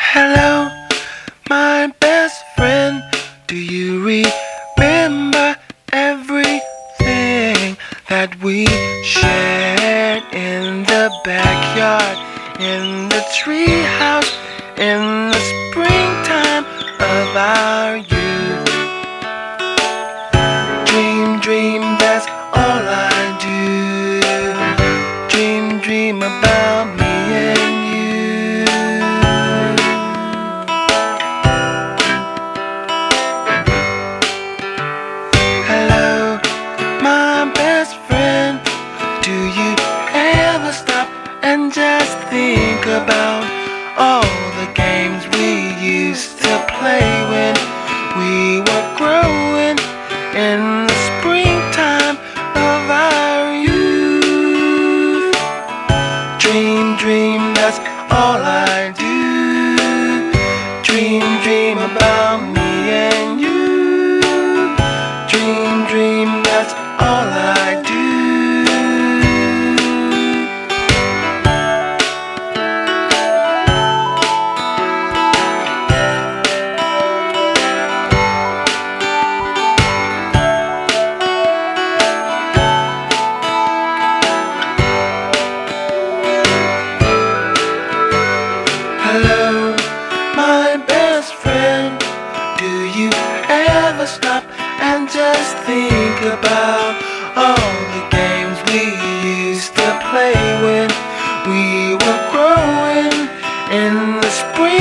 Hello, my best friend. Do you remember everything that we shared in the backyard, in the treehouse, in the springtime of our youth? Dream, dream, that's all I do. Dream, dream about me and you. Hello, my best friend. Do you ever stop and just think about all the games we used to play when we were growing in the springtime of our youth? Dream, dream, that's all I do. Dream, dream about me and you. Dream, dream, that's all I do. Hello, my best friend. Do you ever stop and just think about all the games we used to play when we were growing in the spring?